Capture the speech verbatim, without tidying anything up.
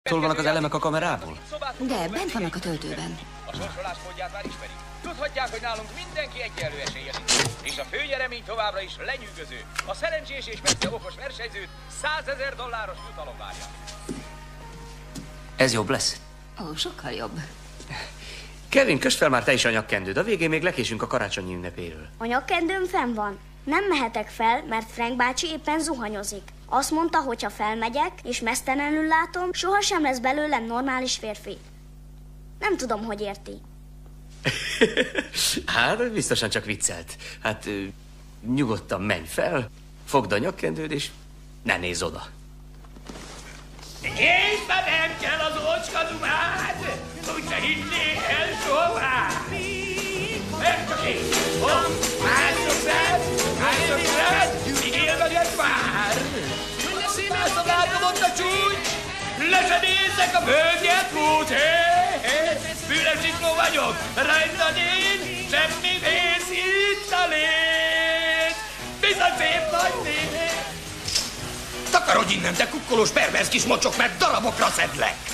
Hol vannak az elemek a kamerából? De, bent vannak a töltőben. A sorsolás módját már ismerik. Tudhatják, hogy nálunk mindenki egyenlő esélyes. És a főnyeremény továbbra is lenyűgöző. A szerencsés és persze okos versenyzőt százezer dolláros jutalom várja. Ez jobb lesz? Ó, sokkal jobb. Kevin, kösd fel már te is a nyakkendőd. A végén még lekésünk a karácsonyi ünnepéről. A nyakkendőm fenn van. Nem mehetek fel, mert Frank bácsi éppen zuhanyozik. Azt mondta, hogy ha felmegyek, és mesztelenül látom, sohasem lesz belőlem normális férfi. Nem tudom, hogy érti. Hát, biztosan csak viccelt. Hát, nyugodtan menj fel, fogd a nyakkendőd, és ne nézz oda. Észrenem kell az ócskadumád, hogy ne hinnék el soha. Mert csak én, oh, mások rád, mások rád, míg élvedek már. Mászod átadott a csúcs, lesedészek a bőgyet út, hé, hé. Füles csikló vagyok, rajtad én, semmi vész itt a lét. Bizony szép nagy lét. Takarodj innen, te kukkolós pervers kis mocsok, mert darabokra szedlek!